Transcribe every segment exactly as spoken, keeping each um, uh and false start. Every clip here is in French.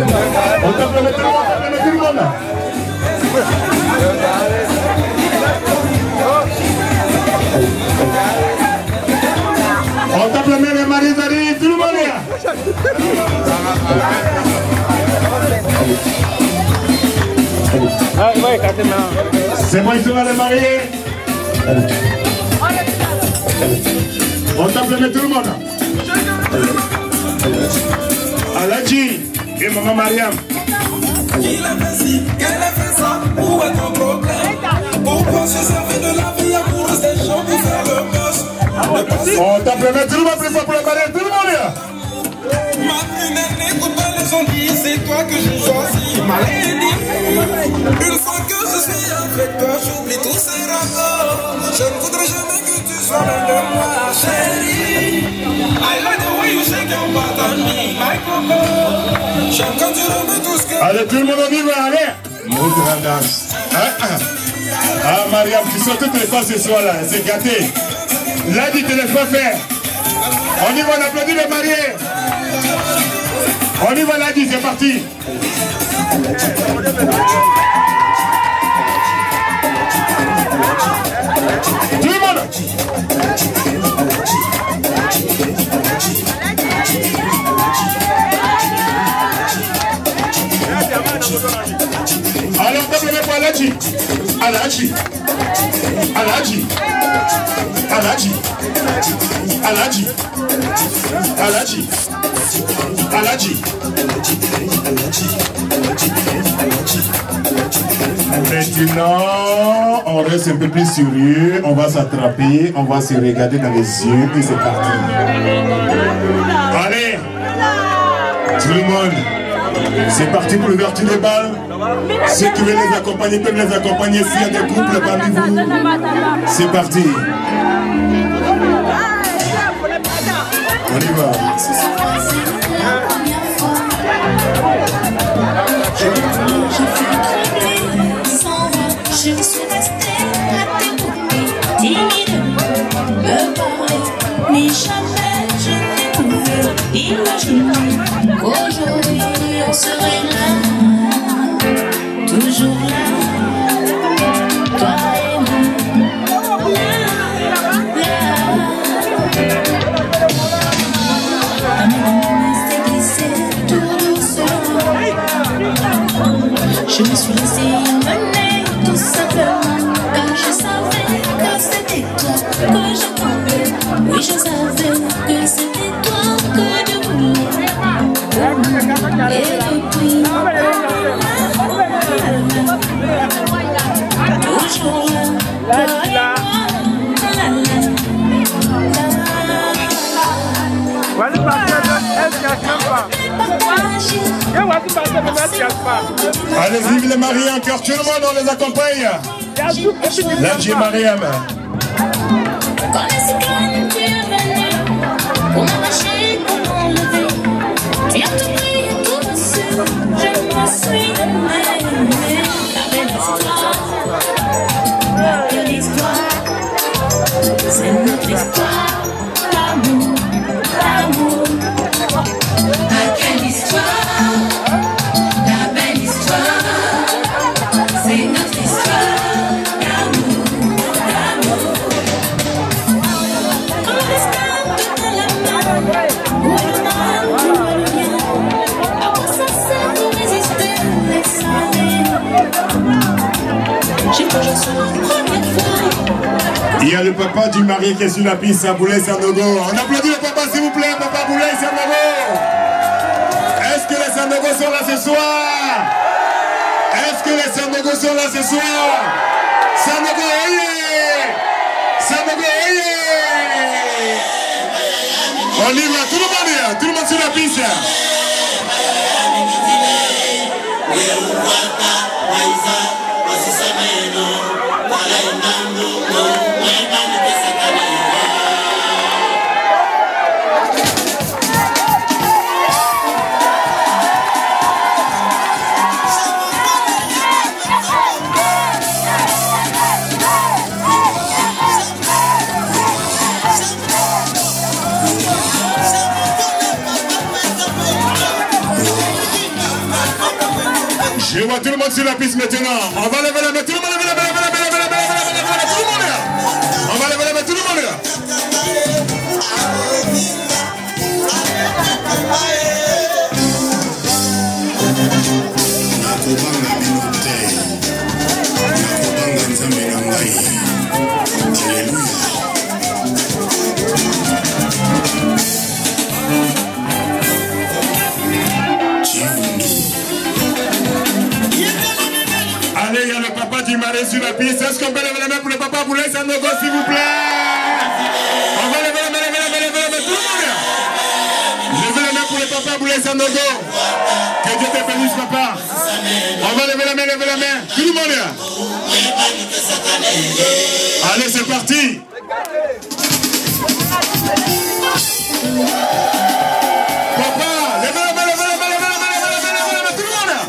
On tape le métro, on tape le métro, tout le monde. On tape le main de Marie-Zari, tout le monde là. C'est bon, ils sont là les mariés. On tape le main tout le monde. Aladji et maman Mariam. Il est facile, qu'elle a fait ça, où est ton problème? Pourquoi se servir de la vie amoureuse des gens pour faire le boss? On tape le main tout le monde, plus fort pour le mariage, tout le monde là. Ma prunelle, n'écoute pas les gens dire, c'est toi que j'ai choisi, ma lady. Une fois que je suis avec toi, j'oublie tous ces rapports. Je ne voudrais jamais que tu sois loin de moi, chérie. I like the way you shake your butt on me, my coco. J'aime quand tu remets tout ce que... Allez, tout le monde on y va, allez. Moudrandas. Ah, ah. Ah, Mariam, tu sors toutes les fois ce soir là, c'est gâté. Là, dit te laisse pas faire. On y va, on applaudit les mariés. On y va, là, dit, c'est parti. Tout le monde. Allez, on tape le mec pour Aladji. Aladji. Aladji. Aladji. Aladji. Aladji. Aladji. Maintenant, on reste un peu plus sérieux, on va s'attraper, on va se regarder dans les yeux et c'est parti. Allez, tout le monde, c'est parti pour l'ouverture des balles. Ceux qui veulent les accompagner peuvent les accompagner s'il y a des couples parmi vous. C'est parti. On y va. Je suis restée à t'écouter, timide, me parler, mais jamais je n'ai pu imaginer qu'aujourd'hui on serait là, toujours là, toi et moi, là, là. Un moment s'est glissé tout doucement, je me suis laissée mener. Tout simplement, car je savais que c'était toi que j'attendais. Oui, je savais que c'était toi que je voulais. Et depuis, toujours là, toi et moi. Allez, vive les mariés encore, tout le monde, on les accompagne. Aladji Mariam. Quand la cyclone tu es venu pour m'arracher, pour m'enlever, tu as tout pris et tout reçu, je me suis donné. La belle histoire, la belle histoire, c'est notre histoire, l'amour, l'amour. La belle histoire, la belle histoire, c'est notre histoire. Il y a le papa du marié qui est sur la piste à Boulay Sanogo. On applaudit le papa s'il vous plaît, papa Boulay Sanogo. Est-ce que les Sanogo sont là ce soir? Est-ce que les Sanogo sont là ce soir? Sanogo, oyez! Sanogo, oyez! On y va, tout le monde est là, tout le monde sur la piste. Je vois tout le monde sur la piste maintenant. On va lever la main, tout le monde lève la main, lève la main, lève la main, lève la main, lève la main, tout le monde là. On va lever la main, tout le monde là. Nakobanga bino te, nakobanga nzambe na ngai. Alléluia. Allez, il y a le papa du mari sur la piste. Est-ce qu'on peut lever la main pour le papa Boulay Sandogo, s'il vous plaît? On va lever la main, lever la main, lever la main, tout le monde là. Levez la main pour le papa Boulay Sandogo. Que Dieu te bénisse, papa. On va lever la main, lever la main, tout le monde là. Allez, c'est parti. Papa, levez la main, levez la main, levez la main, levez la main, levez la main, tout le monde là.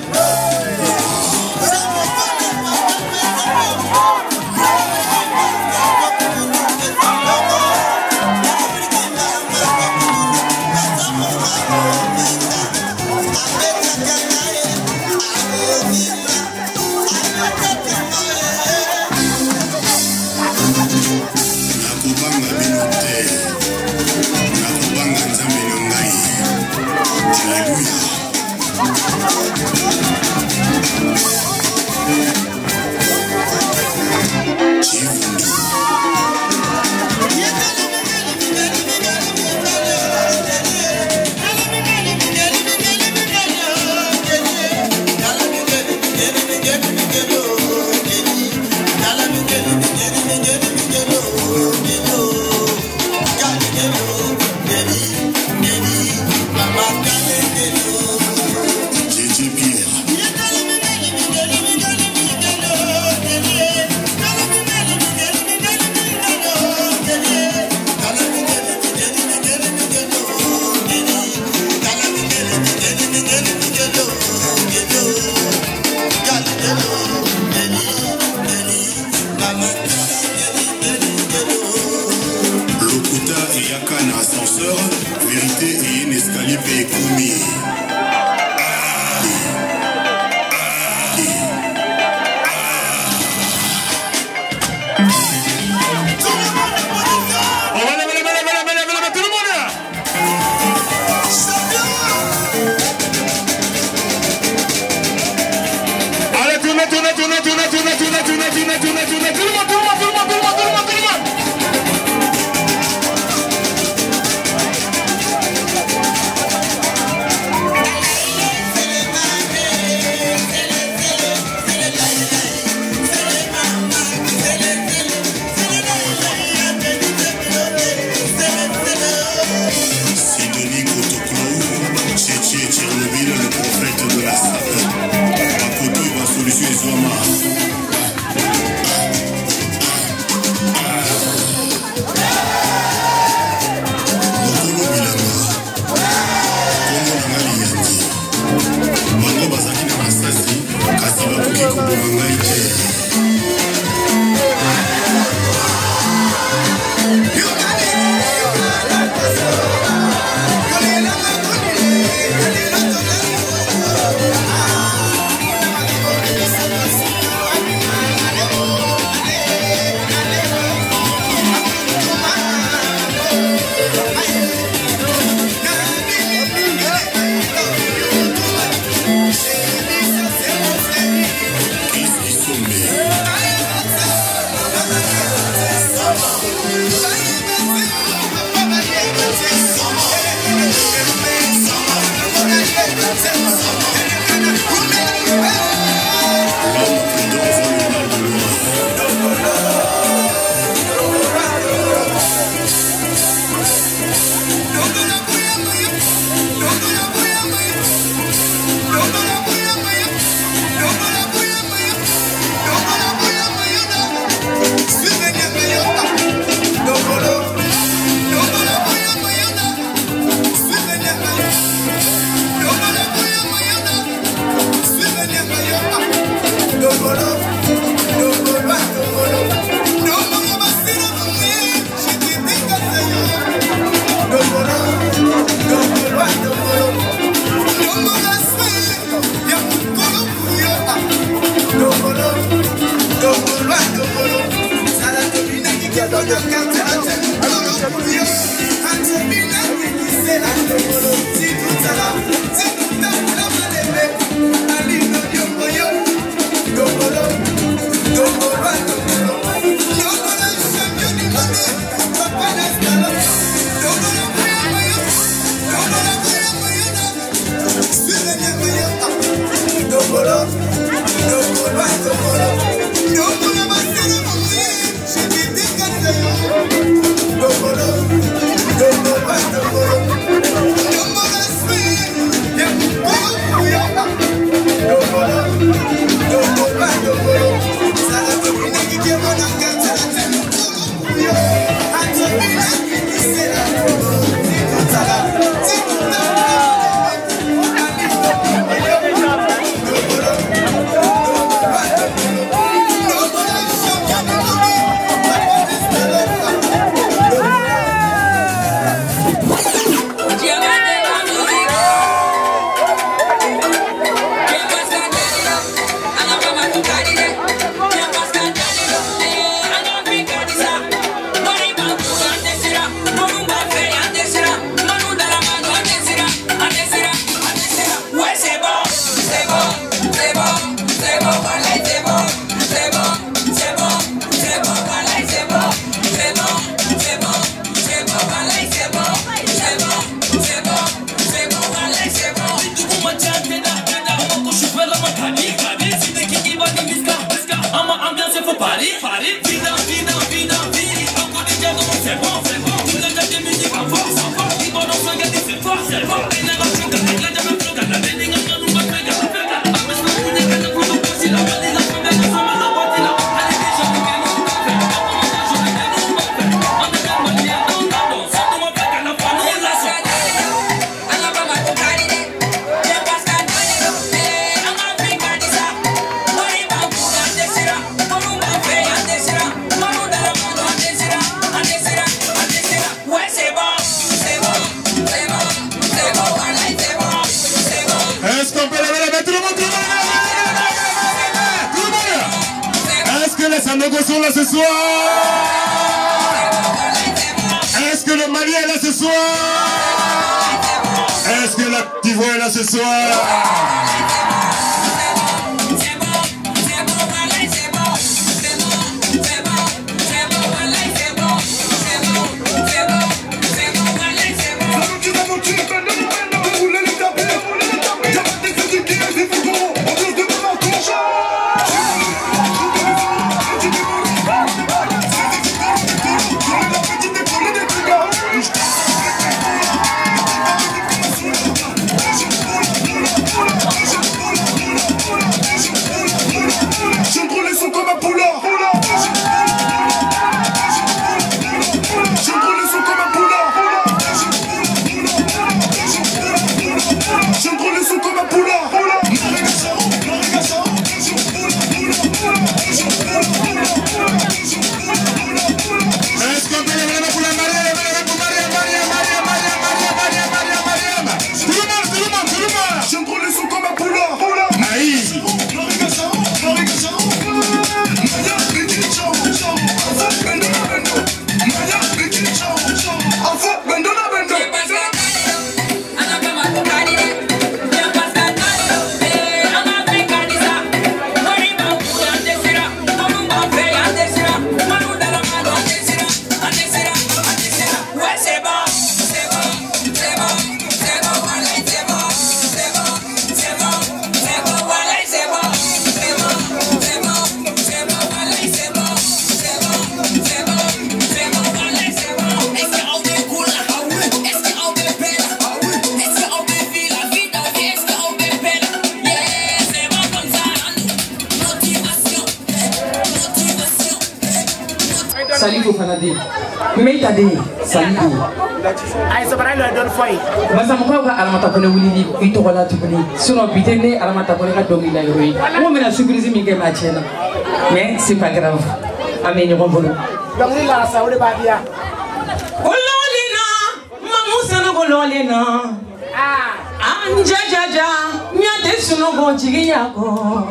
Nakobanga bino te, nakobanga nzambe na ngai. Alléluia. Chivundu. Lokuta eyaka na ascenseur, vérité et un escalier pe ekomi. On va lever la main, lever la main, lever la main, tout le monde là. Allez, tournez, tournez, tournez, tournez, tournez, tournez, tournez, tournez, tournez, tournez, tout le monde, tout le monde, tout le monde, tout le monde, tout le monde, tout le monde, tout le monde. Sanogo sont là ce soir? Est-ce que le Mali est là ce soir? Est-ce que la Côte d'Ivoire est là ce soir? Salidou Fanadi. Mais t'as dit Salidou. Aïe, ça va le donner foyer. Masa mukau ka alamata kone wuli ni ito wala tukuni. Sinon bitene alamata kone ka dongi la yoi. Moi mena surprise mi ke machena. Mais c'est pas grave. Amen yo bolo. Donc là ça ole badia. Ololina, mamu sano gololina. Ah, anja jaja, nyate suno go jigi yako.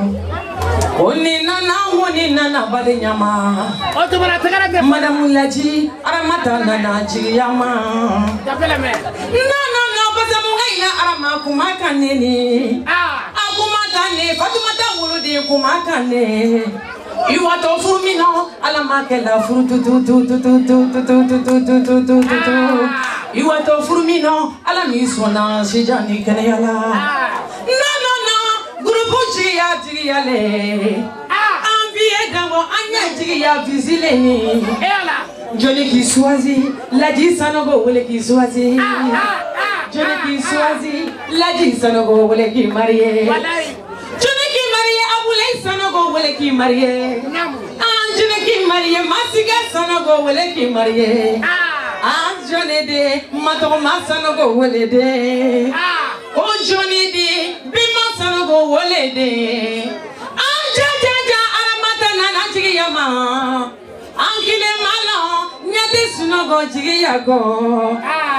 Oni nana oni nana bade nyama. O to bara tagara ke Madame Laji, aramata nana jigi yama. Tapela me. No no no, basa mungaina arama kumaka neni. Ah, akumaka ne, fatumata wuludi kumaka ne. Iwato fumino, alamakela furu tu tu tu tu tu tu tu tu tu tu tu tu tu tu tu. Iwato fumino, alamiswana sijani kenyala. No no no, grupo jia jiyale. Envié d'amo anya jia visile ni. ela. Johnny qui choisit, la dit sanogo wele qui choisit. Johnny qui choisit, la dit sanogo wele qui marié. Johnny qui marié abule sanogo wele qui marié. Johnny qui marié masiga sanogo wele qui marié. Johnny de matoma sanogo wele de. Oh Johnny de bima sanogo wele de. Anja jaja aramata nana jigi yama. Ankile malo nyate sunogo jigi yago.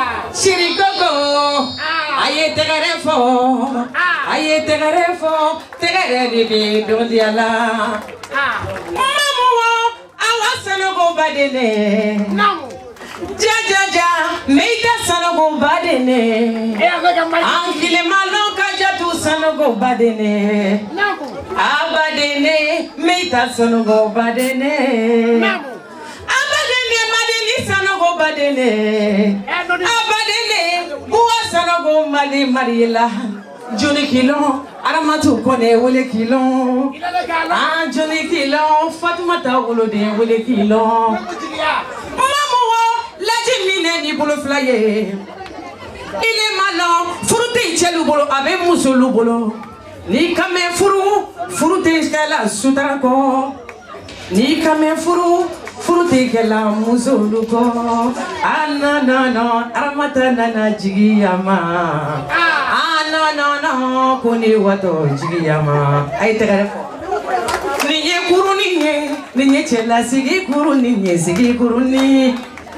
Shirikogo aye tegarefo aye tegarefo tegare bi dondiala. Mamu awa sanogo badene. Namu. Jaja ja meita sanogo badene. Ankile malo kajatu sanogo badene. Namu. Abadene meita sanogo badene. Namu. Abadene madeni sanogo badene. Abadene buwa sanogo mali mariela. Johnny Kilo aramatu kone wole kilo. Ah Johnny Kilo Fatumata wolode wole kilo. Mamu laji mine ni bolo flaye. Ile malo furute chelu bolo abe musulu bolo. Ni kame furu furute skala sutarako. Ni kame furu furute kala musulu ko. Ana no no aramata nana jigi yama. Ah no no no kuni wato jigi yama. Ay tegare fo. Ninye kuru ninye ninye chela sigi kuru ninye sigi kuru ni.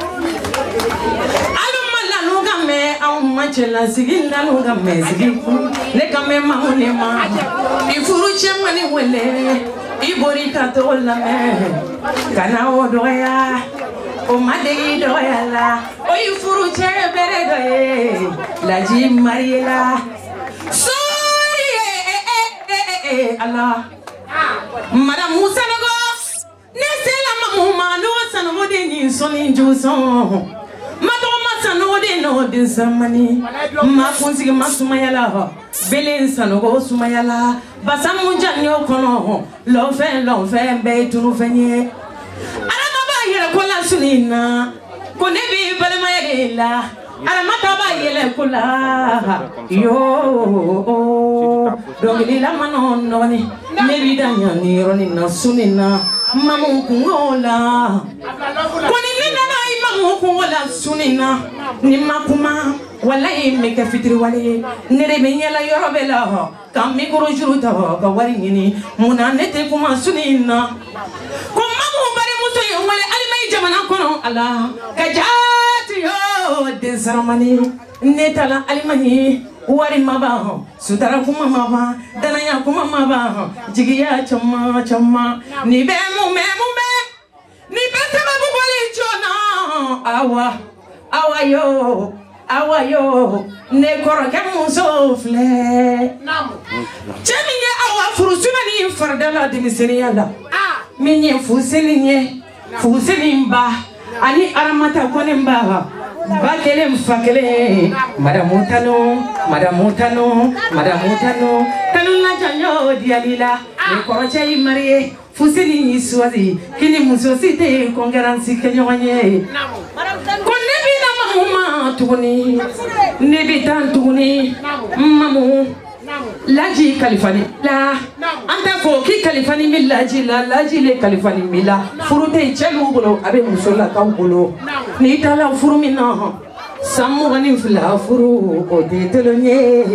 Ma chela sigi la lunga me sigi le kame ma une ma ifuru chema ni wele Ibori kanto la me kana odoya o madegi doya la o ifuru che bere doye la ji mariela sorry eh eh eh Allah madam Musa nogo ne sela mamuma no sanogo de ni soni juson madoma sanogo de no de samani ma kunsigi masumayala belen sanogo sumayala basamu janyo kono lo fe lo fe be tunu fenye arama ba yele ko la sunina ko ne bi balma yele la arama ta ba yele ko la yo dogili la manon noni ne bi danya ni roni na sunina mamu kungola ko ni nina na imamu kungola sunina ni makuma wallahi me ka fitri wale nere be nyala yorobe la kam mi ko juru ta ka wari ni muna nete kuma sunina ko mamu bari muso yo wale almay jamana kono ala ka jati yo de saramani netala almani wari maba sutara kuma maba danaya kuma maba jigiya chama chama ni be mu me mu me ni be tama bu wale jona awa awa yo awa yo ne koro ke muso fle chemiye awa furusuna ni fardala de miseriala ah minye fuseli nye fuseli mba ani aramata konemba bakele mfakele madamu tano madamu tano madamu tano tano la janyo dialila ne koro che marie fuseli ni suazi kini muso site kongeransi kenyonye Mama tuguni ne bi tan tuguni mamu laji kalifani la anta fo ki kalifani mi laji la laji le kalifani mi la furute chelu bolo abe musola ka bolo ni tala furu mi na samu gani fla furu o de telonye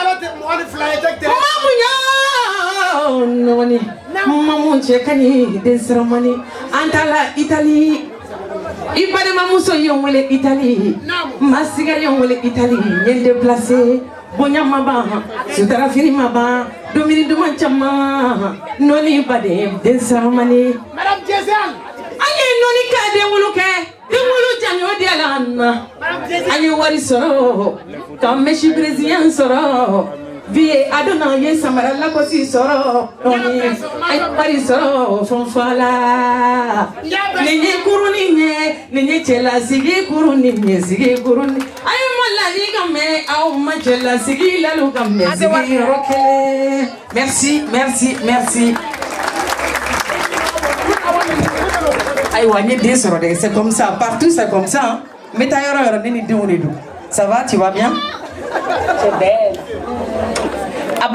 mamu ya noni mamu chekani de sermani anta la Italie Ibade mamuso yongwele Italie masiga yongwele Italie yen déplacé bonya maba sutara firi maba domini duma chama noni bade den saramani madame Jezal aye noni ka de wuluke de wulu janyo de alana aye wari soro kam meshi brésilien soro vie adona ye samara la kosi soro noni ay pari soro fonfala nenye kuruni nye nenye chela sigi kuruni nye sigi kuruni ay mola ni game au ma chela sigi la lu game sigi rokele merci merci merci ay wanye de soro de c'est comme ça partout c'est comme ça mais ta yoro yoro ni de on ça va tu vas bien c'est belle Abba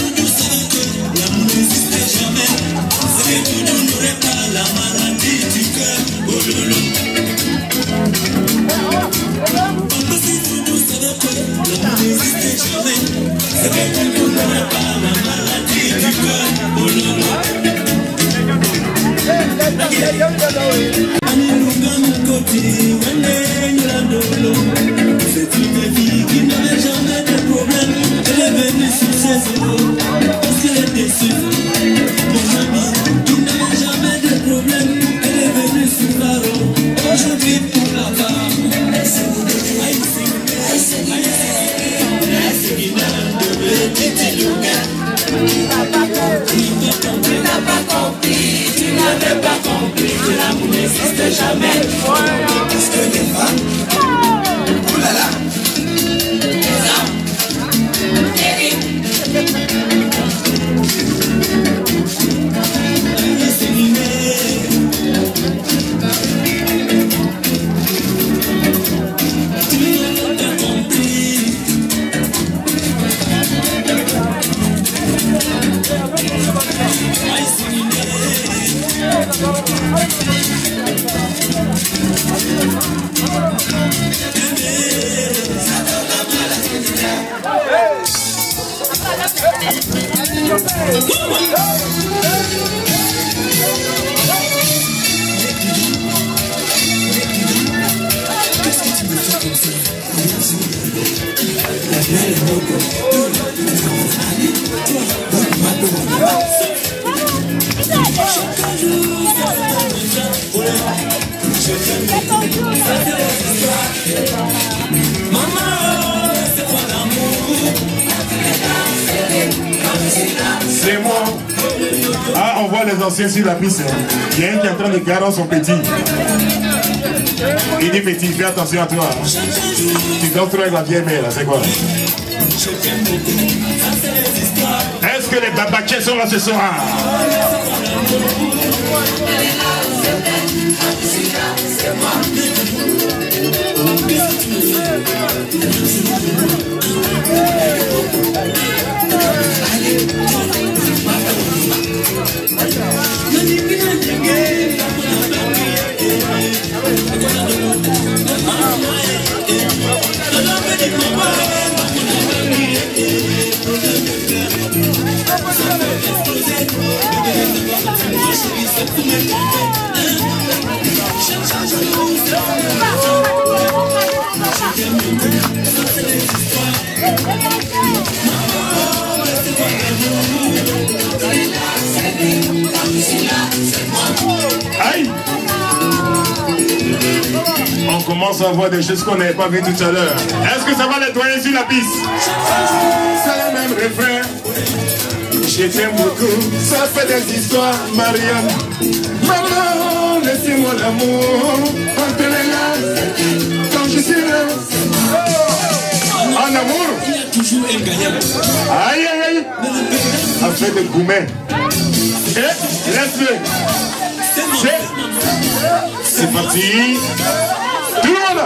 c'est une vie qui n'avait jamais de problème. Elle est venue sur ses épaules parce qu'elle est déçue. Mon ami, qui n'avait jamais de problème. Elle est venue sur la roue. Aujourd'hui pour la femme. I sing, I sing, I sing, tu n'as pas compris, tu n'avais pas compris que l'amour n'existe jamais. Parce que les femmes, oh là là, Let's go. les anciens sur la piste. Il y a un qui est en train de garer son petit. Il dit petit, fais attention à toi. Tu dois trop avec la vieille mère, c'est quoi? Est-ce que les babachés sont là ce soir? Aïe! On commence à voir des choses qu'on n'avait pas vues tout à l'heure. Est-ce que ça va nettoyer sur la piste? C'est le même refrain. Je t'aime beaucoup, ça fait des histoires, Marianne. Maman, laissez-moi l'amour entre les mains. Quand je suis là, en amour, il y a toujours un gagnant. Aïe, aïe, aïe. Affaire de gourmet. Et laisse-le. C'est parti. Tout le monde.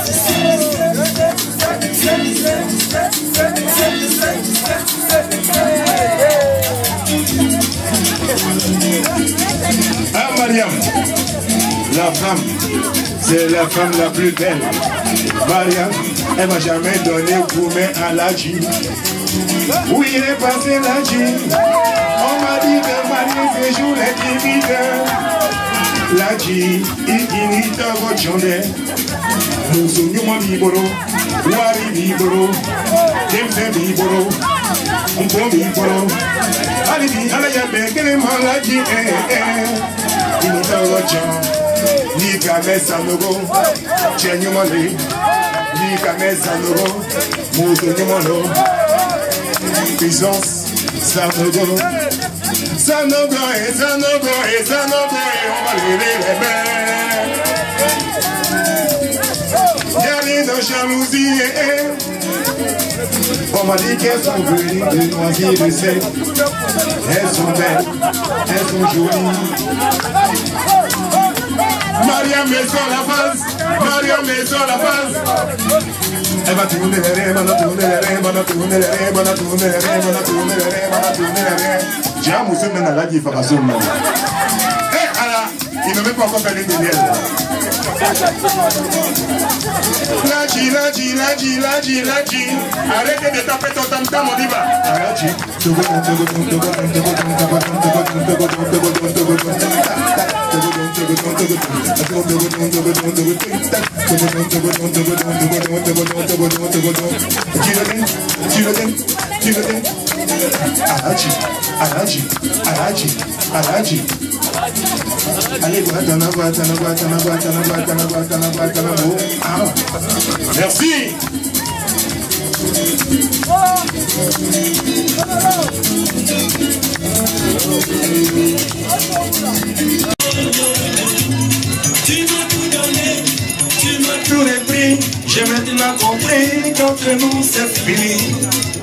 Ah, Mariam, la femme, c'est la femme la plus belle. Mariam, elle m'a jamais donné gourmet à la G. Où il est passé la G? On m'a dit de marier ces jours les timides. La G, il finit dans votre journée. Nous sommes libéraux, Wari libéraux, James libéraux, on peut libéraux. Allez, allez, allez, quel est la G? Il est dans votre journée. Ni kamé sanogo, chenyo mali. Ni kamé sanogo, moto nyomolo. Puissance, sanogo. Sanogo et sanogo et sanogo et on va lever les mains. Y'a nos jalousies on m'a dit qu'elles sont venues de Noisy de Sèvres. Elles sont belles, elles sont jolies. Mariam est sur la face, Mariam est sur la face. Elle va tourner les reins, elle va tourner les reins, elle va tourner les reins, elle va tourner les reins, elle va tourner les reins, elle va tourner les reins. J'ai un monsieur maintenant là qui fait ma somme. Eh, alors, il ne veut pas encore faire les délires. La G, la G, la G, la G, la G. Arrêtez de taper ton tam-tam, on y va. La G. Araji, Araji, Araji, Araji. Allez, guatana, guatana, guatana, guatana, guatana, guatana, guatana, guatana. Merci. Tu m'as tout donné, tu m'as tout repris. J'ai maintenant compris qu'entre nous c'est fini.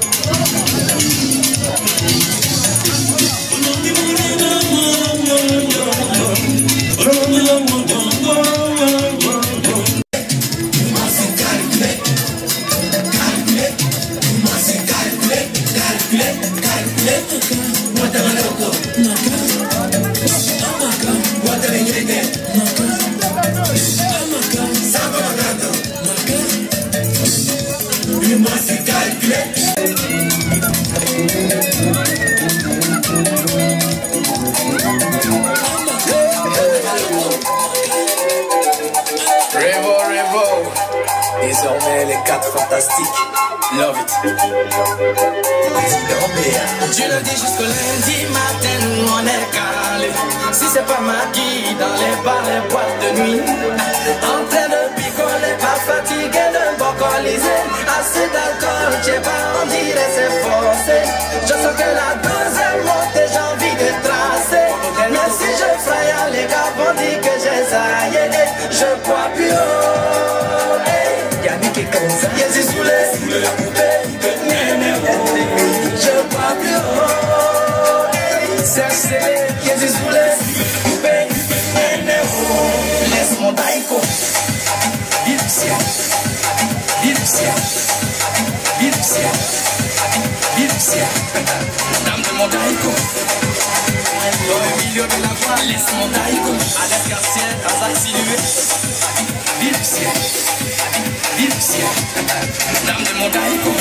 Revo, Revo, désormais les quatre fantastiques, love it. Tu le dis jusqu'au lundi matin, on est calé. Si c'est pas maquis dans les bars, les boîtes de nuit, en train de picoler, pas fatigué de bocaliser. Assez d'alcool, j'ai pas envie de c'est forcé. Je sens que la dose est montée, j'ai envie de tracer. ciel, vie du ciel, dame de mon daïko. Dans le milieu de la voie, laisse mon daïko. Alex Garcia, Azak Silué, vie du ciel, vie du ciel, dame de mon daïko.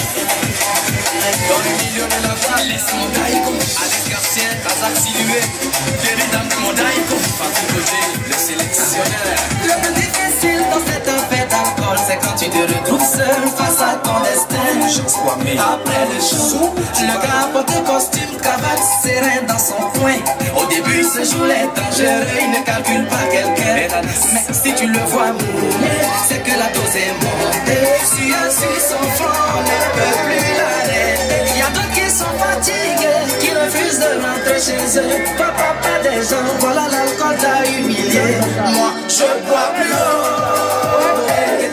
Dans le milieu de la voie, laisse mon daïko. Alex Garcia, Azak Silué, vieille dame de mon daïko. Patrick Roger, le sélectionneur. Le plus difficile dans cette fête d'alcool, c'est quand tu te retrouves seul face à ton destin. Après le show, le gars porte costume, cravate, serein dans son coin. Au début, ce jour-là est dangereux, il ne calcule pas quelqu'un. Mais si tu le vois mourir, c'est que la dose est montée. Si un sur son front, on ne peut plus l'arrêter. Il y a d'autres qui sont fatigués, qui refusent de rentrer chez eux. Papa, pas des gens, voilà l'alcool t'a humilié. Moi, je bois plus haut.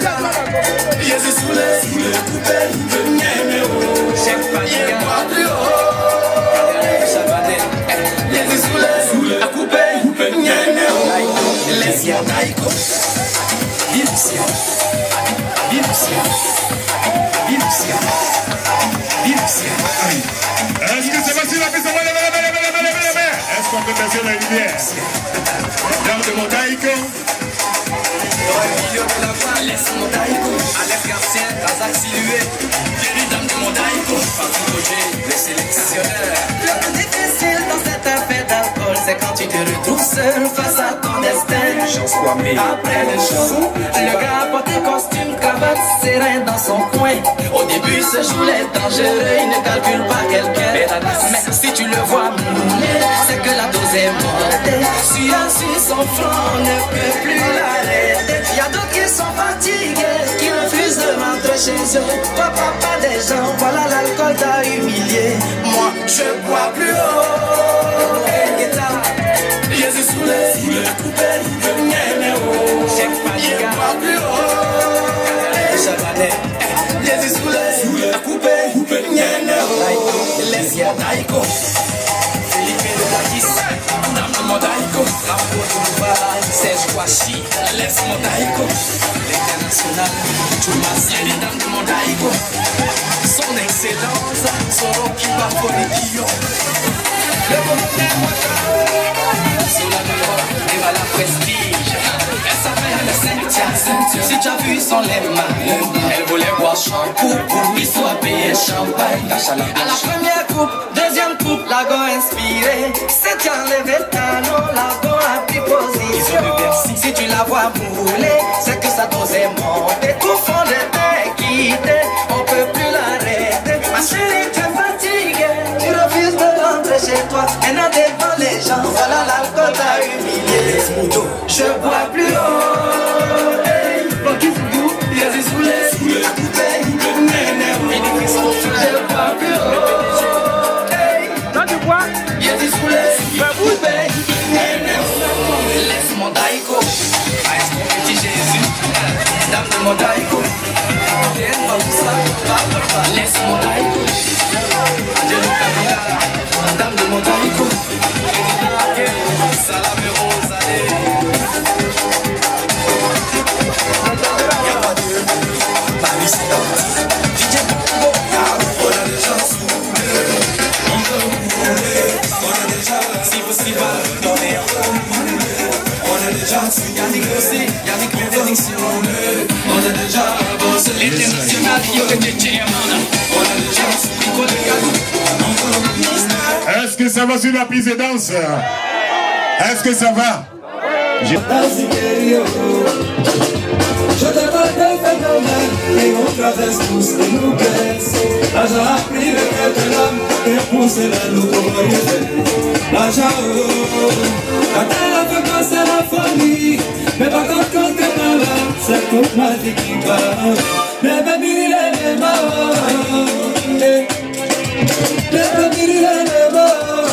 Jésus sous les, sous les poubelles, le mien chef pas il boit plus haut. Jésus sous les, sous les poubelles, le mien laisse mon daïko. Vive le ciel, vive le ciel, vive le ciel, vive le ciel. Est-ce que c'est facile à faire ça? Est-ce qu'on peut passer la lumière? Dame de mon daïko. Dans le milieu de la voie, laisse mon daïko. Alex Garcia, Azak Silué, vieille dame de mon daïko. Patrick Roger, le sélectionneur. Le plus difficile dans cette affaire d'alcool, c'est quand tu te retrouves seul face à ton destin. Après le show, le gars porte costume, cravate, serein dans son coin. Au début, ce jour-là est dangereux, il ne calcule pas quelqu'un. Mais si tu le vois mourir, c'est que la dose est montée. Si un sur son front, on ne peut plus l'arrêter. Il y a d'autres qui sont fatigués, qui refusent de rentrer chez eux. Papa, pas des gens, voilà l'alcool t'a humilié. Moi, je bois plus haut. Hey, guitare, Jésus sous les, sous les poubelles, le mien chef pas il boit plus haut. Chabanet, Jésus sous les, sous les poubelles, le mien laisse mon daïko. Felipe de Dakis, dame de mon daïko. Rambo de Dubaï, Serge Kouachi, laisse mon daïko. L'international, Thomas, il est dame de mon daïko. Son excellence, son Rocky Bafolikio. Le bonheur Ouattara, sur la mémoire, et va la prestige. Elle s'appelle le Cynthia. Si tu as vu son lèvre, elle voulait boire shampoo pour qu'il soit payé champagne. À la première coupe, deuxième coupe, la go inspirée. Cynthia enlevé le canon, la go a pris position. Si tu la vois bouler, c'est que sa dose est montée. Tout fond de terre quitté, on peut plus l'arrêter. Ma chérie, tu es fatiguée, tu refuses de rentrer chez toi. Elle a devant les gens, voilà l'alcool t'a humilié. Je bois plus haut. Hey, Jésus sous les, sous les poubelles, je bois plus haut. Hey, Toi tu bois? Jésus sous les poubelles, laisse mon daïko. Est-ce mon petit Jésus, dame de mon daïko. Laisse mon daïko. Angelo Kabila, dame de mon daïko. Salame Rosalé. Paris c'est dans D J Bongo. On a déjà soufflé, on veut rouler. On a déjà, si vous s'y va, donnez un peu. On a déjà soufflé, Yannick aussi, Yannick Bénédiction. On a déjà bossé, l'international, yo que t'es chairman. On a déjà soufflé, Nico de Gadou. Est-ce que ça va sur la piste de danse? Est-ce que ça va? Je te parle de phénomène et on traverse tous les nous blesse. Là j'ai appris le cœur de l'homme et poussé la notoriété. Là j'ai quand elle a fait quand c'est la folie. Mais par contre quand t'es malade, c'est toute ma vie qui va. Mais baby il est mort. Mais baby il est mort.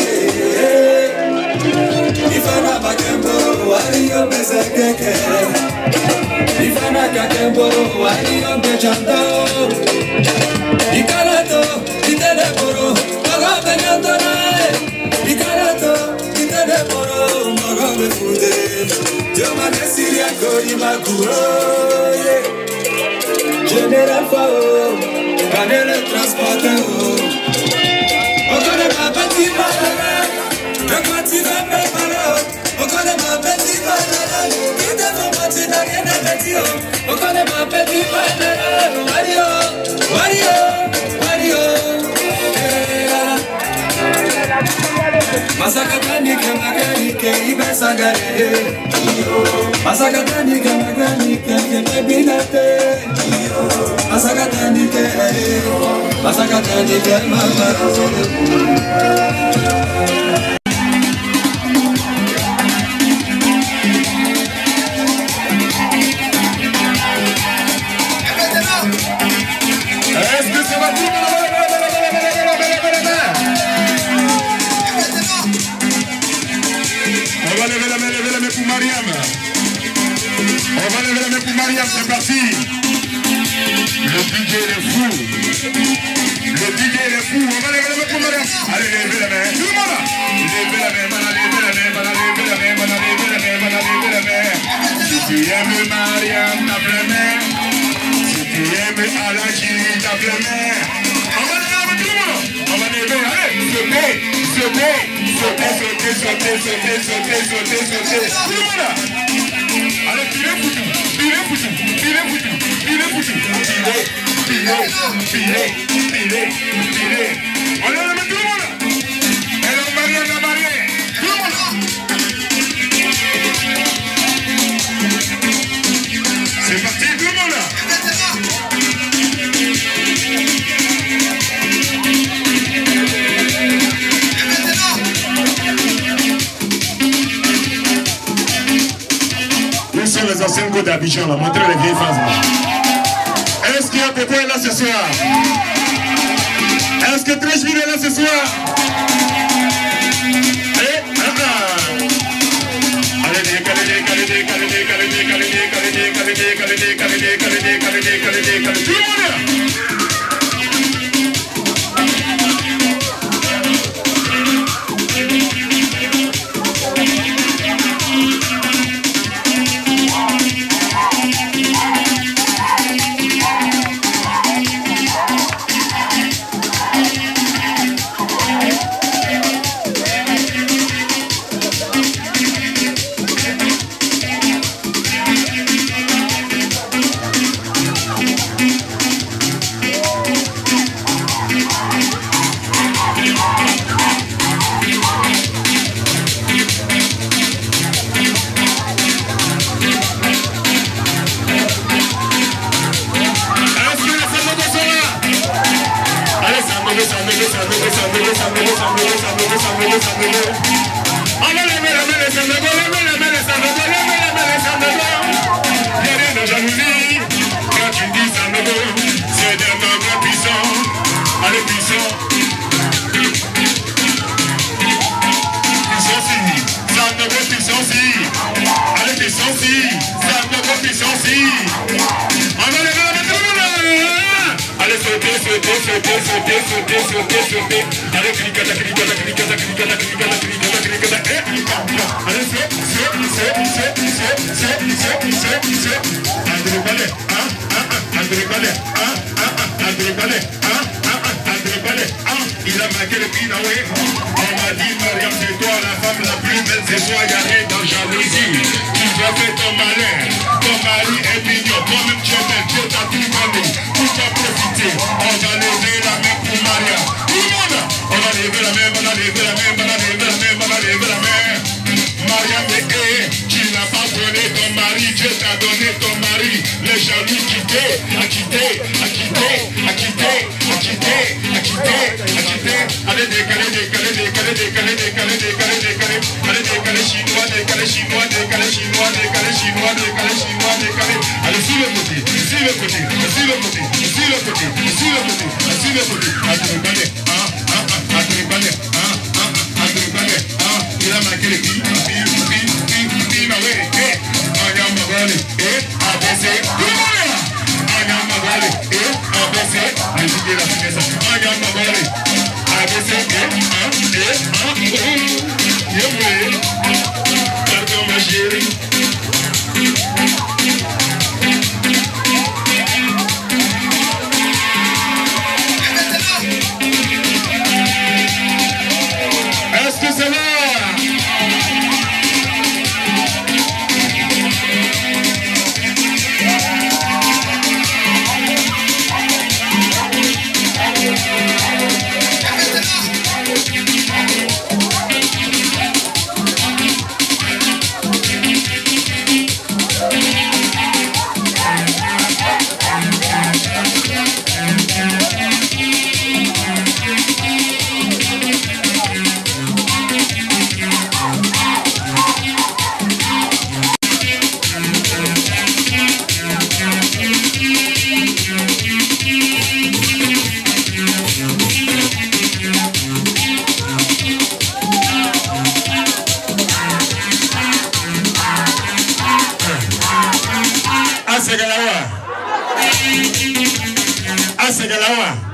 Il fera pas qu'un beau, allez on peut se kéké. Ifana kakemboro, waliyo mbechando. Ikarato, itedeboro, maga benyato nae. Ikarato, itedeboro, maga befude. Dioma nesiri akori makuro. General Fao, gagner le transporteur. On connaît ma petite malade, le quoi tu vas me parler. On connaît ma petite malade, qui te font partir dans rien de petit. On connaît ma petite malade, Mario, Mario, Mario. Masakatani kamagani ke ibasagare. Masakatani kamagani ke kebilate. Masakatani ke, masakatani ke mama. Est-ce que ça va tout? On va lever la main, lever la main pour Mariam. On va lever la main pour Mariam, c'est parti. Le D J est fou. Le D J est fou. On va lever la main pour Mariam. Allez, levez la main. Tout le monde là. Levez la main, voilà, levez la main, voilà, levez la main, voilà, levez la main, voilà, levez la main. Si tu aimes Mariam, tape la main. Si tu aimes Alaji, tape la main. On va lever la main, tout le monde. On va lever, allez, sauter, sauter, sauter, sauter, sauter, sauter, sauter, sauter, sauter. Tout le monde là. Allez, pilez foutu, pilez foutu, pilez foutu, pilez foutu. Pilez, pilez, pilez, pilez, pilez. On lève la main, tout le monde là. Et la barrière, la barrière. Tout le monde là. C'est parti, tout le monde là. Où sont les anciennes côtes d'Abidjan là? Montrez les vieilles phases là. Est-ce qu'il y a Popo est là ce soir? Est-ce que Trècheville est là ce soir? Eh, ah, ah. Allez, décalez, décalez, décalez, décalez, décalez, décalez, décalez, décalez, décalez, décalez, décalez, décalez, décalez, tout le monde là.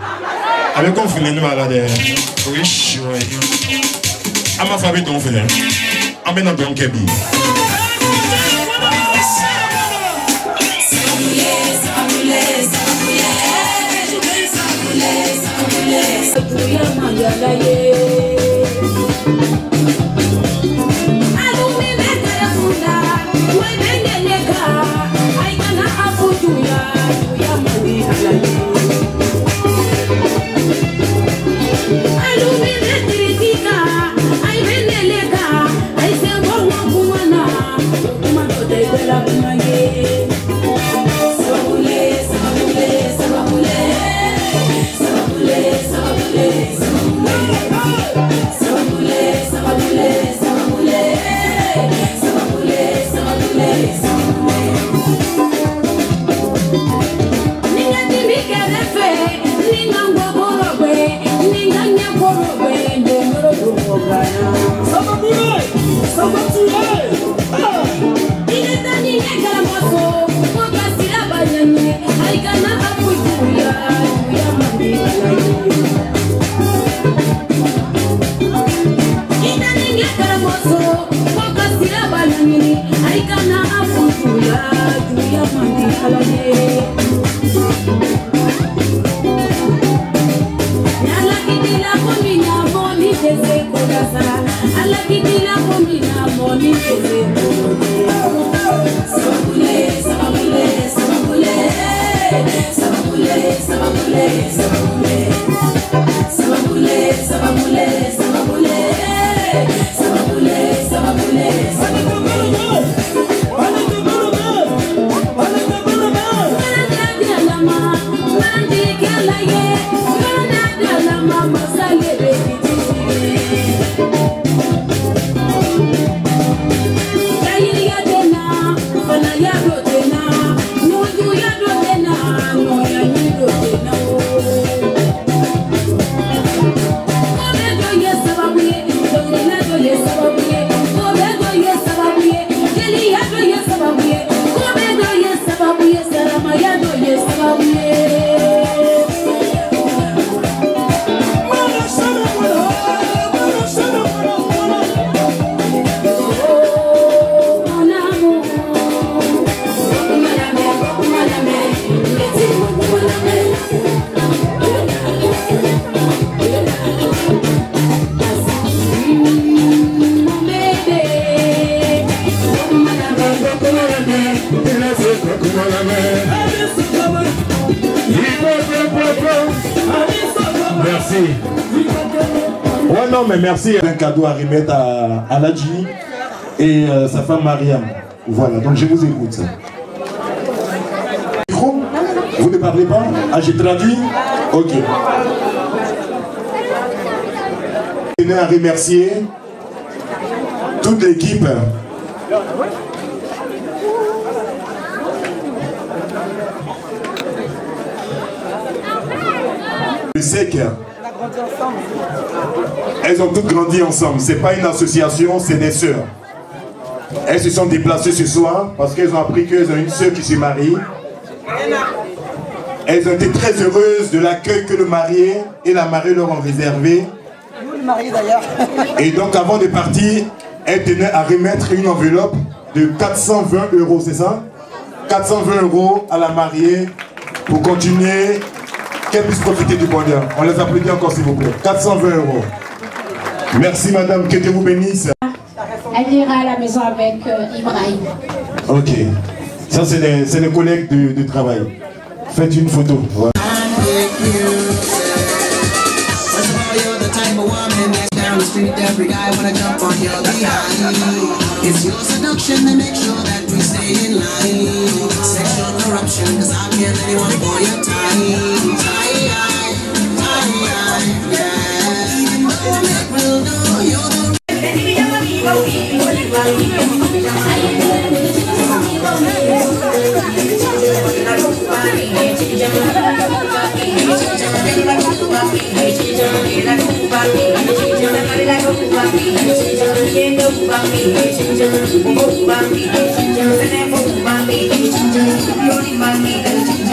Avec quoi on fait les malades? Oui, oui. À ma famille, on fait les. À mes noms, on fait les. Merci. Ouais, non, mais merci. Un cadeau à remettre à, à Ladji et euh, sa femme Mariam. Voilà, donc je vous écoute. Vous ne parlez pas? Ah, j'ai traduit? Ok. Je tenais à remercier toute l'équipe. Je sais qu'elles ont toutes grandi ensemble. C'est pas une association, c'est des sœurs. Elles se sont déplacées ce soir parce qu'elles ont appris qu'elles ont une sœur qui se marie. Elles ont été très heureuses de l'accueil que le marié et la mariée leur ont réservé. Nous, le marié d'ailleurs. Et donc avant de partir, elles tenaient à remettre une enveloppe de quatre cent vingt euros, c'est ça? quatre cent vingt euros à la mariée pour continuer, qu'elle puisse profiter du bonheur. On les applaudit encore s'il vous plaît. quatre cent vingt euros. Merci madame, que Dieu vous bénisse. Elle ira à la maison avec euh, Ibrahim. Ok. Ça c'est les, les collègues de, de travail. Faites une photo. Voilà. Bang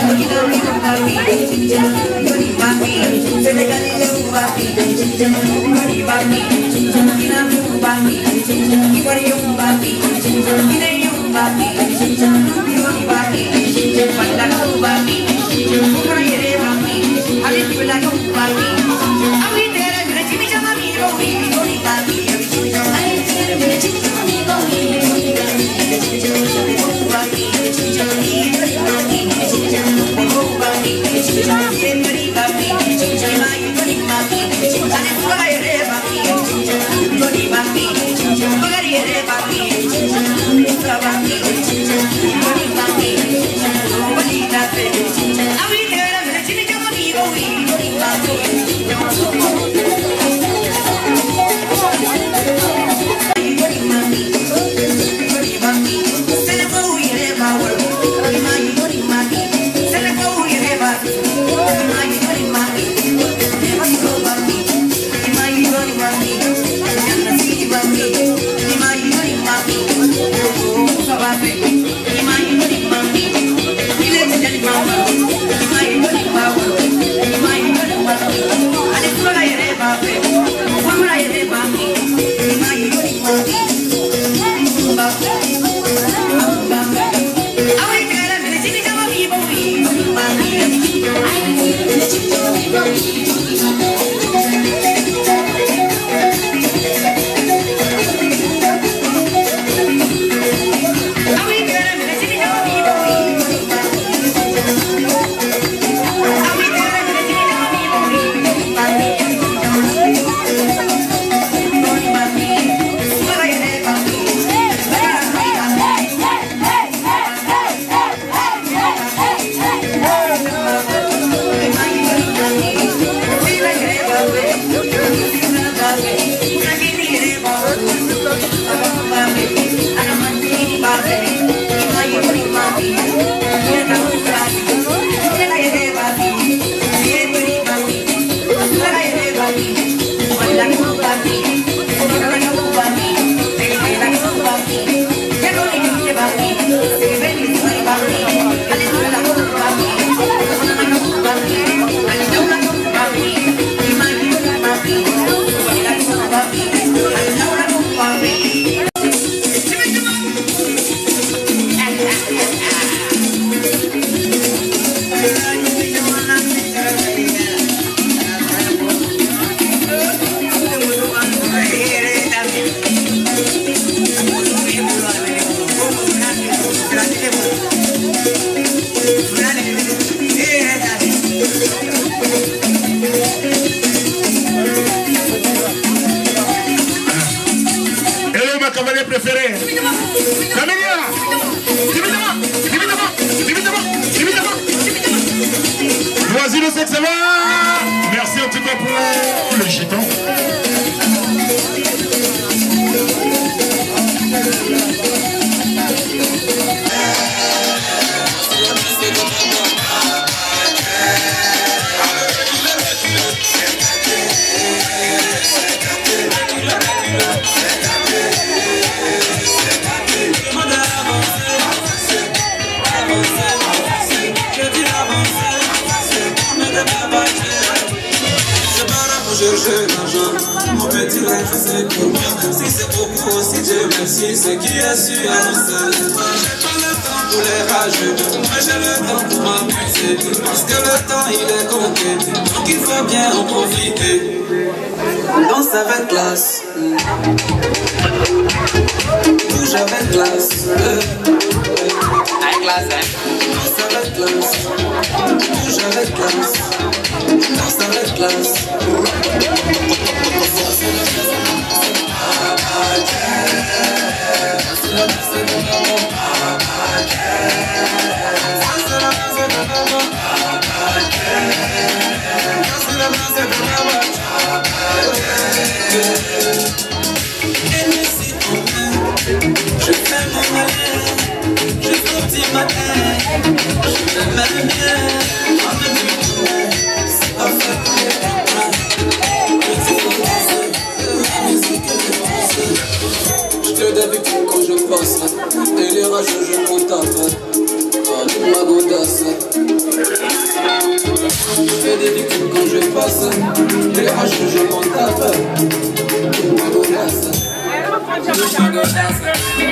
Préféré. Camélia. Évidemment, évidemment, évidemment, évidemment. Voici le sexe, ça va. Merci en tout cas pour le gitan. Chercher l'argent, mon petit rêve c'est pour moi. Si c'est beaucoup aussi Dieu merci, c'est qui a su avancer. J'ai pas le temps pour les rageux, moi j'ai le temps pour m'amuser. Parce que le temps il est compté, donc il faut bien en profiter. Danse avec classe, bouge avec classe, avec classe, danse avec classe, bouge avec classe, danse avec classe. Je fais mon malin, jusqu'au petit matin. Je fais ma lumière, en même temps, c'est pas fait pour les copains. passe, et les haches je m'en tape. Ma godasse, ma godasse.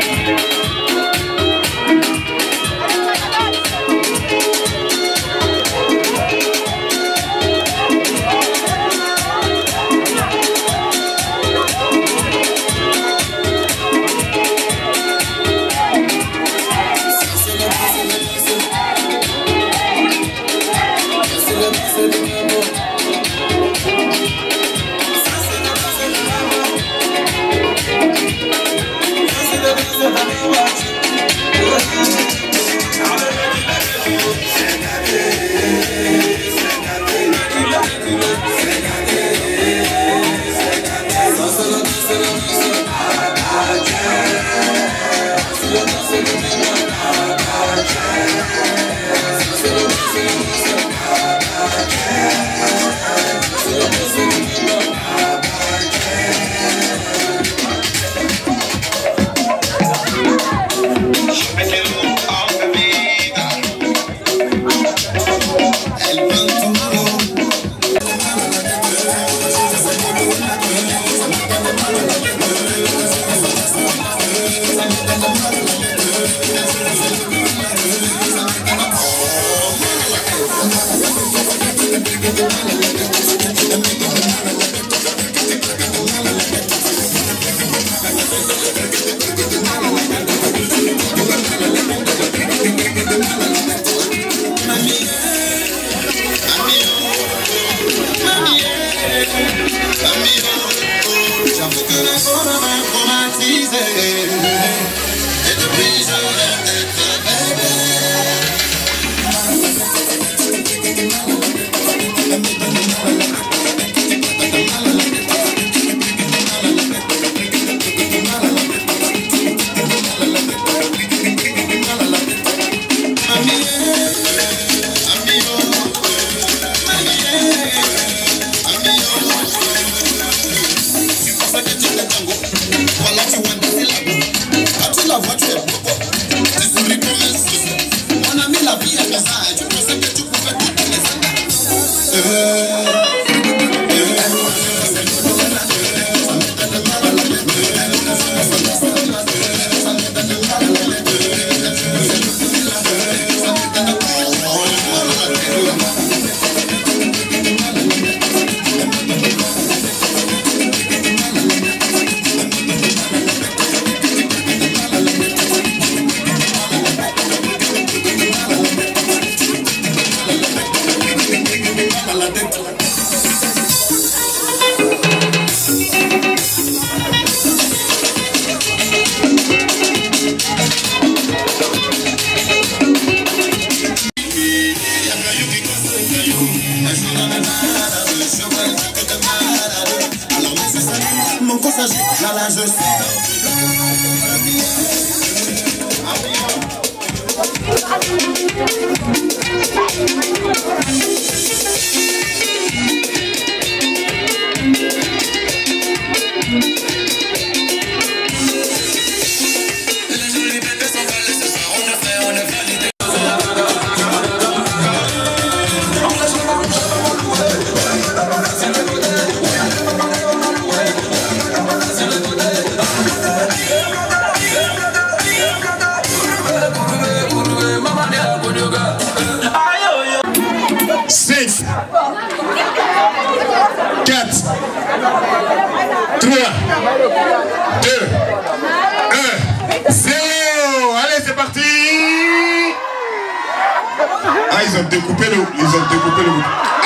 Ah, ils ont découpé le... Ils ont découpé le...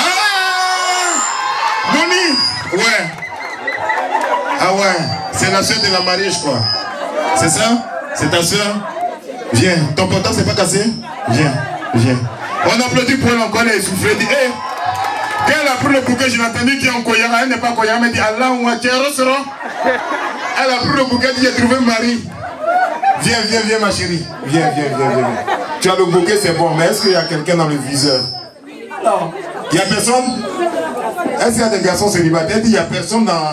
Ah Noni. Ouais. Ah ouais. C'est la soeur de la mariée, je crois. C'est ça? C'est ta soeur? Viens. Ton portable, c'est pas cassé? Viens. Viens. On applaudit pour elle encore, elle est essoufflée. Dit, hé, quand elle a pris le bouquet, j'ai entendu qu'il y a un Koyara. Elle n'est pas Koyara, mais elle dit, Allah, on va tirer au sera. Elle a pris le bouquet, elle dit, j'ai trouvé Marie. Viens, viens, viens, ma chérie. Viens, viens, viens, viens. Tu as le bouquet, c'est bon, mais est-ce qu'il y a quelqu'un dans le viseur? Non. Il n'y a personne? Est-ce qu'il y a des garçons célibataires? Il dit, il n'y a personne dans...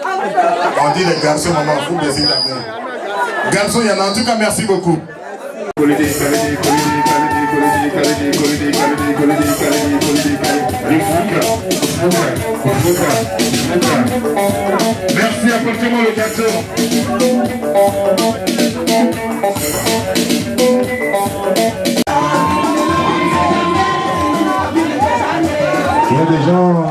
On dit les garçons, maman, vous baissez la main. Garçons, il y en a. En tout cas, merci beaucoup. Merci, apportez-moi le gâteau. Il y a des gens...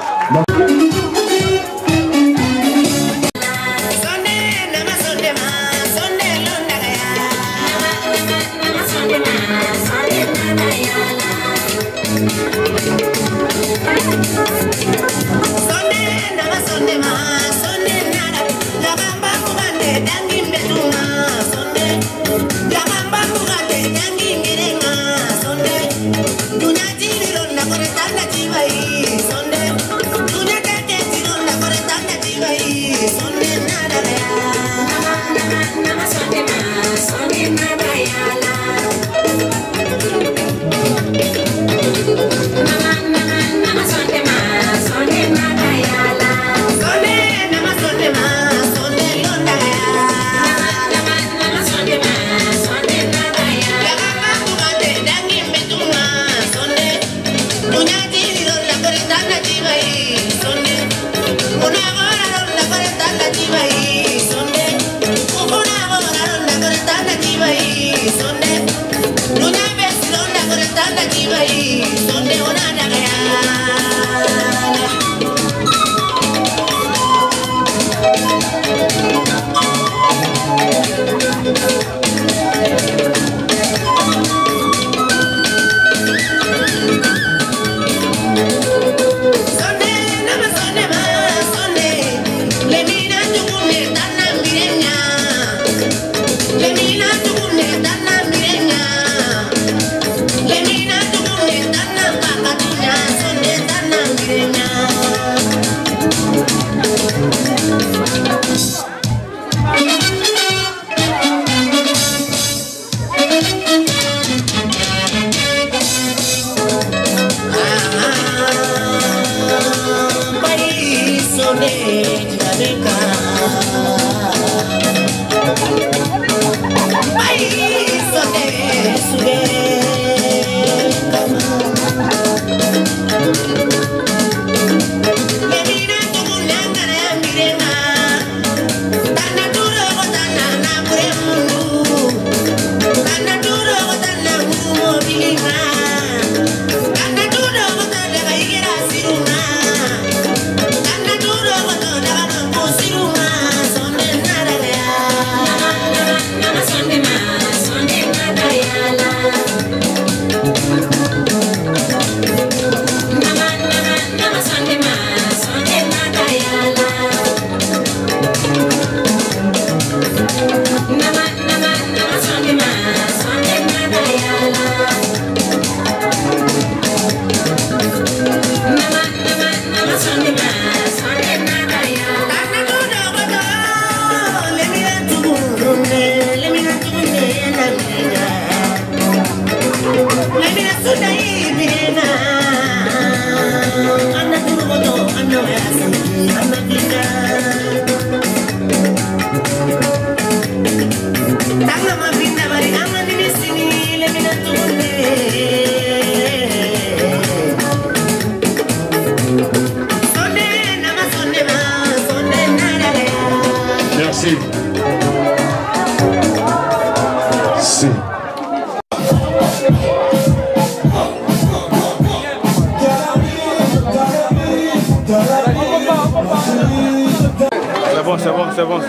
C'est bon, c'est bon, c'est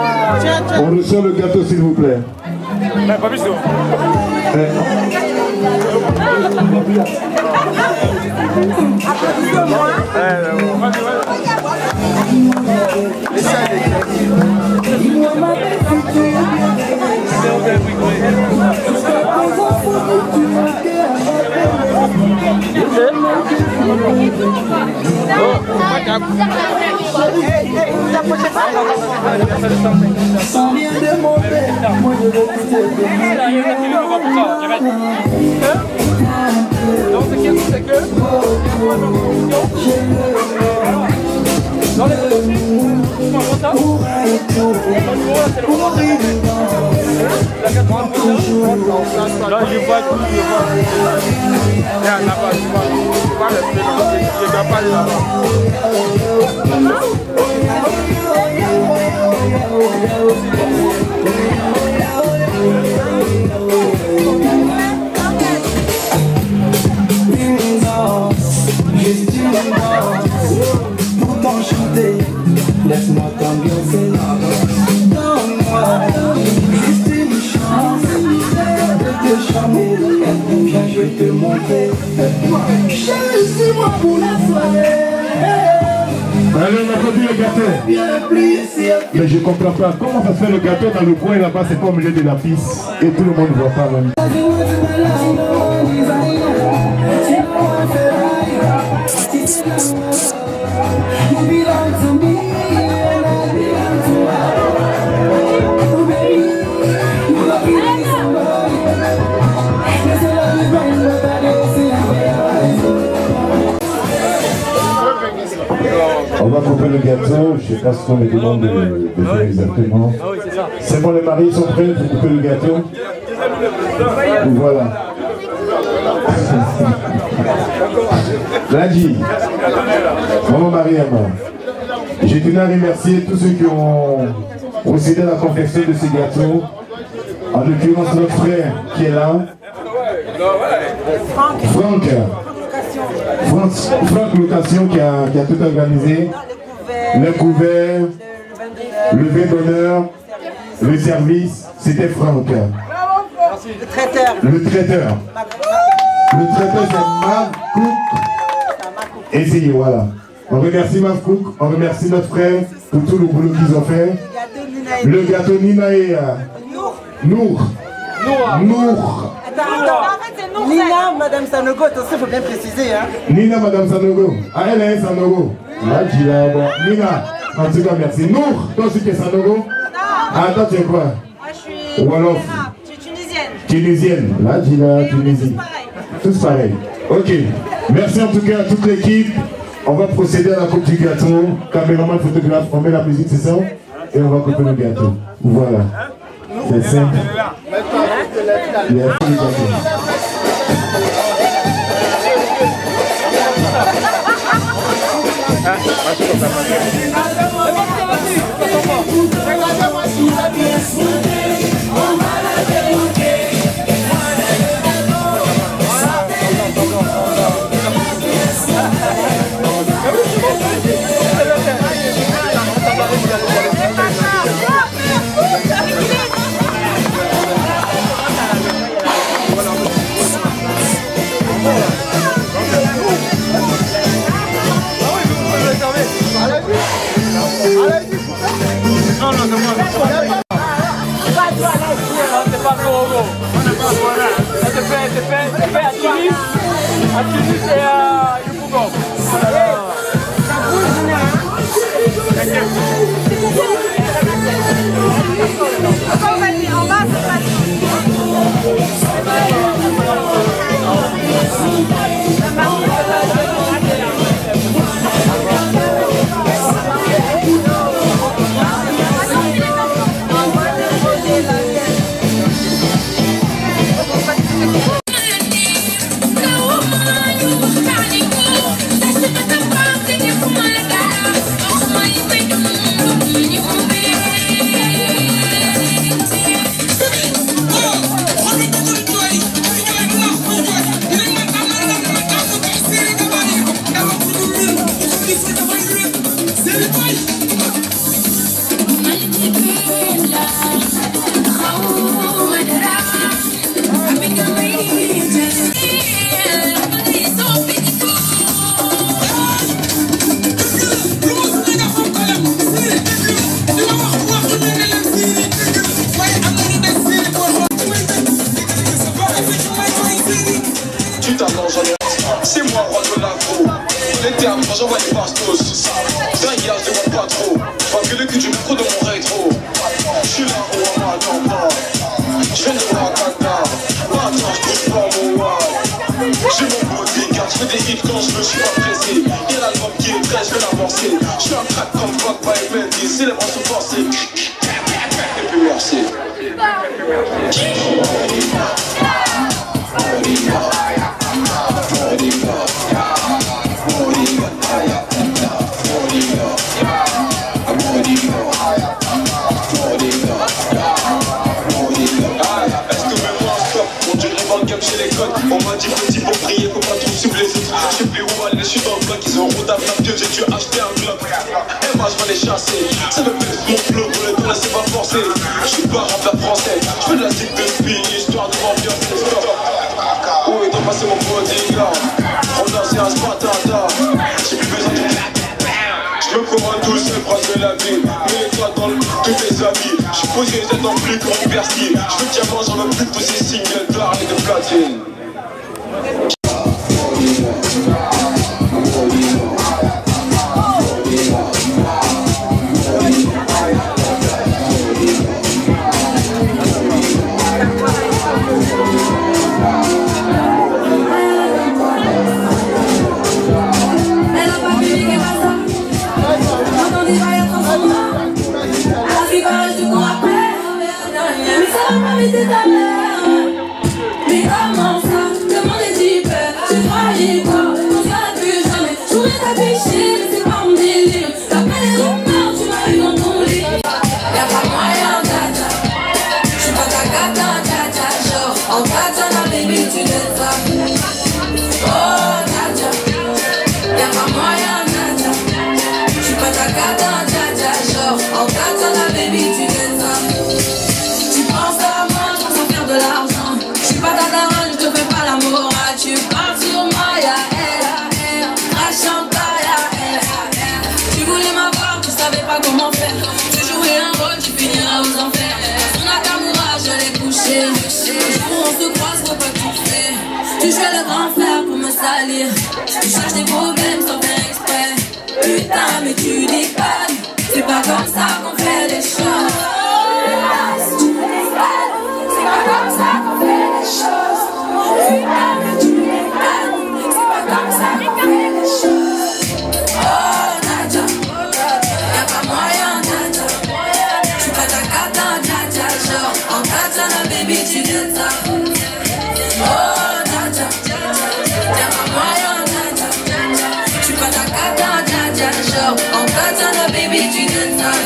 bon. On reçoit le gâteau, s'il vous plaît. Mais pas plus de Sans rien demander, moi je vais quitter non, c'est que c'est que dans les Là, je vois tout, je vois. Là, là-bas, je vois. Je vois le prénom, je ne vois pas là-bas. Une danse, juste une danse, pour t'enchanter, laisse-moi t'ambiancer. Donne-moi juste une chance de te charmer, viens je vais te montrer. Chérie, c'est moi pour la soirée. Allez, on applaudit le gâteau. Mais je comprends pas, comment ça se fait le gâteau dans le coin là-bas, c'est pas au milieu de la piste et tout le monde ne voit pas même. On va couper le gâteau, je sais pas ce qu'on me demande de, de faire exactement. C'est bon, les maris sont prêts pour couper le gâteau? Voilà. Lundi, maman Mariama, j'ai tenu à remercier tous ceux qui ont procédé à la confection de ce gâteau. En l'occurrence, notre frère qui est là. Franck. Franck. Franck, Franck Location qui a, qui a tout organisé. Le couvert, le vin d'honneur, le service, c'était Franck. Le traiteur. Le traiteur. Le traiteur c'est Marc Cook. Essayez, voilà. On remercie Marc Cook, on remercie notre frère pour tout le boulot qu'ils ont fait. Le gâteau Nina et Nour. Nour. Nour. Nina, Madame Sanogo, attention, il faut bien préciser. Hein. Nina, Madame Sanogo. Ah, elle est Sanogo. Là, tu l'as. Bon. Nina, en tout cas, merci. Nour, toi aussi tu es Sanogo? Ah, toi tu es quoi? Moi, je suis Wolof. Je suis tunisienne. Tunisienne. Là, tu l'as, Tunisie. Tous pareils. Ok. Merci en tout cas à toute l'équipe. On va procéder à la coupe du gâteau. Caméraman, photographe, on met la musique, c'est ça? Et on va couper le gâteau. Voilà. C'est simple. Il y a tout le gâteau. Non, non, c'est moi. C'est pas Gorogo. C'est fait, c'est fait, c'est fait à Tunis. À Tunis et à Yopougon. Ça bouge, en bas, c'est pas C'est moi, roi de l'agro. Les termes, quand j'envoie les bastos. D'un hier, je vois pas trop. Pas que le cul du micro de mon rétro. Je suis là où on m'attend pas. Je viens de Wakanda. Maintenant, je bouge pas mon wall. J'ai mon bodyguard, je fais des hits quand je me suis pas pressé. Y'a l'album qui est prêt, je vais l'avancer. Je suis un crack comme Fuck by Mendy, c'est les bras sont forcés. On m'a dit petit pour prier, faut pas trop suivre les autres. Je sais plus où aller, je suis dans le bloc, ils ont route à plein pied, j'ai dû acheter un bloc. Et moi je vais les chasser, c'est le best mon flow, pour les tours, c'est pas forcé. Je suis pas rap français, je fais de la stick de speed, histoire de m'ambiancer, stop. Où est donc passé mon bodyguard? On a c'est un spatata, j'ai plus besoin de je me cours un douce, phrase de la ville. Mets-les-toi dans le tous tes amis. Je suis posé les têtes dans le plus grand Bercy. Je veux diamant, j'en veux plus poser single d'art et de platine. Mais comment ça, comment les types, je croyais quoi, on se verra plus jamais. Je voudrais t'afficher, mais c'est pas mon délire. D'après les rumeurs, tu m'as eu dans ton lit. Y'a pas moyen, dada, je suis pas ta gata, dada. Genre, en dada, ma baby, tu l'aides ça. Oh, dada, y'a pas moyen, dada, je suis pas ta gata, dada. Genre, en dada, ma baby, tu l'aides ça. Tu penses à moi, je pense à faire de l'argent. Je suis pas ta daronne, je te fais pas l'amour. Tu parles sur moi, ya elle, rachanta, ya elle. Tu voulais m'avoir, tu savais pas comment faire. Tu jouais un rôle, tu finiras aux enfers. Son Nakamura, je l'ai couché. Le jour où on se croise, faut pas que tu fais. Tu jouais le grand frère pour me salir. Tu cherches des problèmes sans faire exprès. Putain, mais tu déconnes. C'est pas comme ça qu'on fait les choses. C'est pas comme ça qu'on fait les choses. Putain, mais tu déconnes. C'est pas comme ça qu'on fait les choses. Oh, Nadia, y'a pas moyen, Nadia. J'suis pas ta cata, Nadia. Genre, en katana, baby, tu donnes ça. Oh, Nadia, y'a pas moyen, Nadia. J'suis pas ta cata, Nadia. Genre, en katana, baby, tu donnes ça.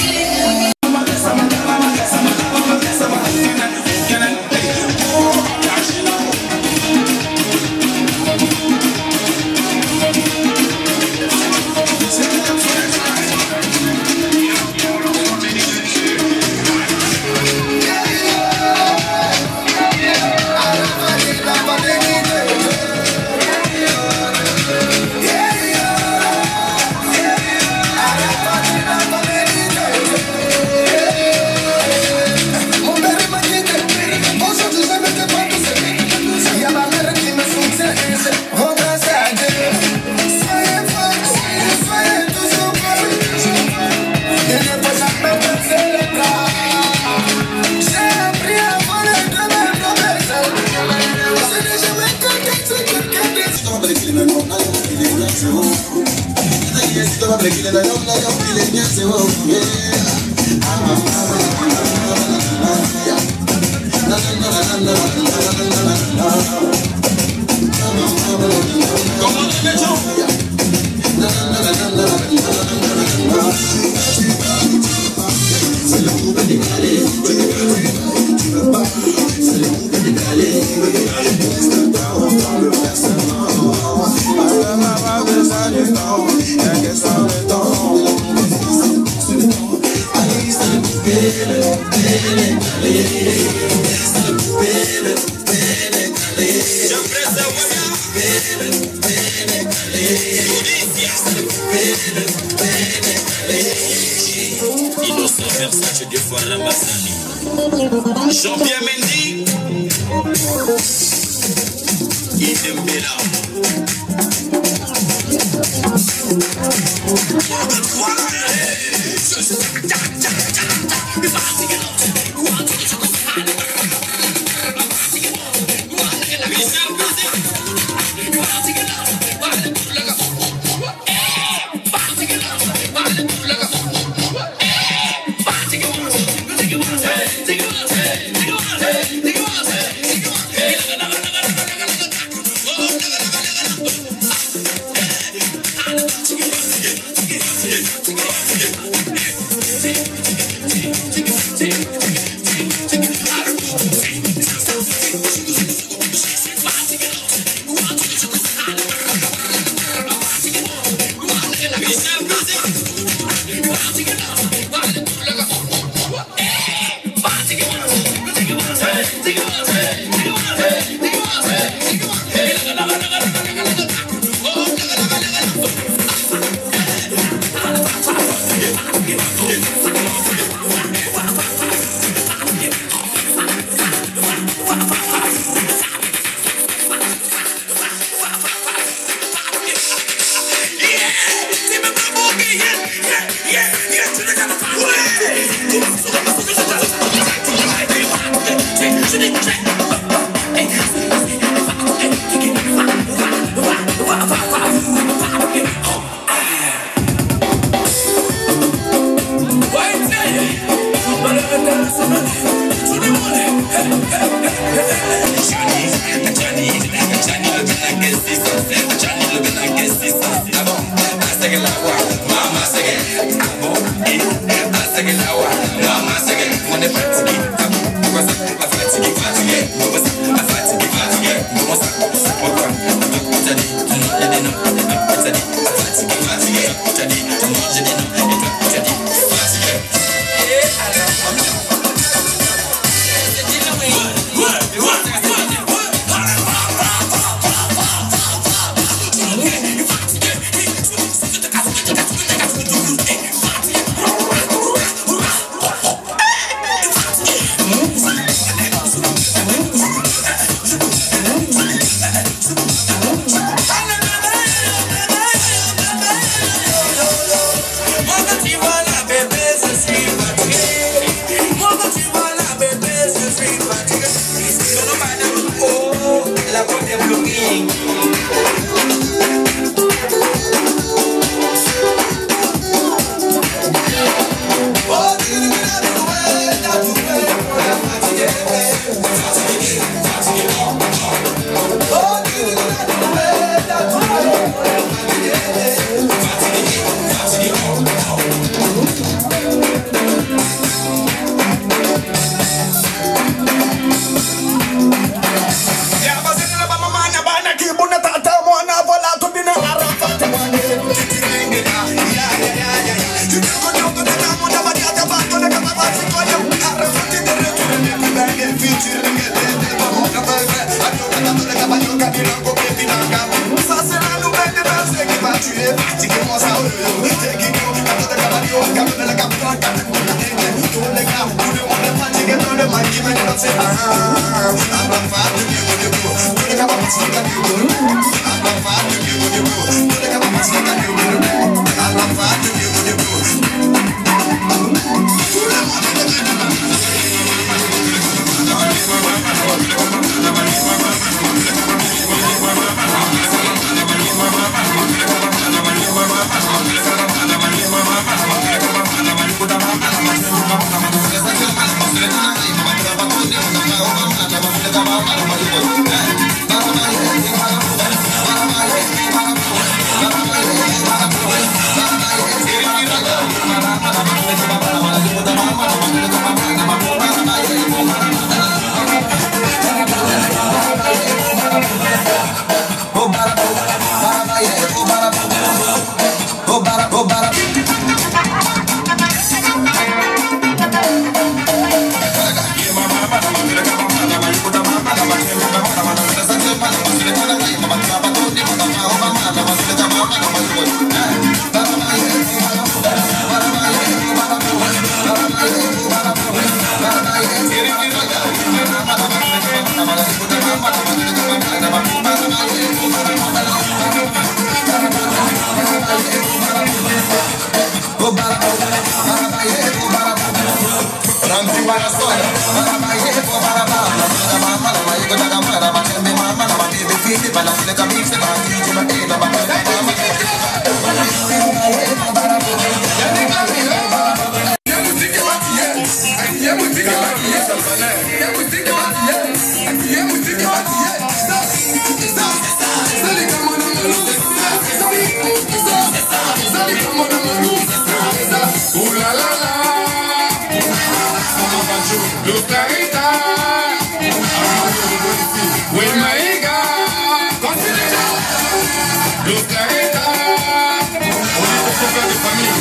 Jean-Pierre Mendy, Idem Bella. Take it, take it, take it, take it, take it, take it, take it, Los Clarita, on est pour faire des familles.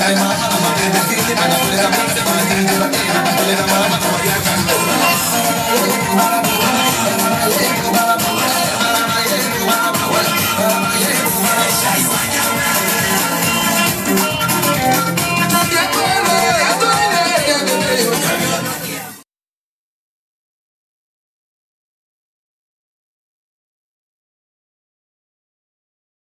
mama, mama,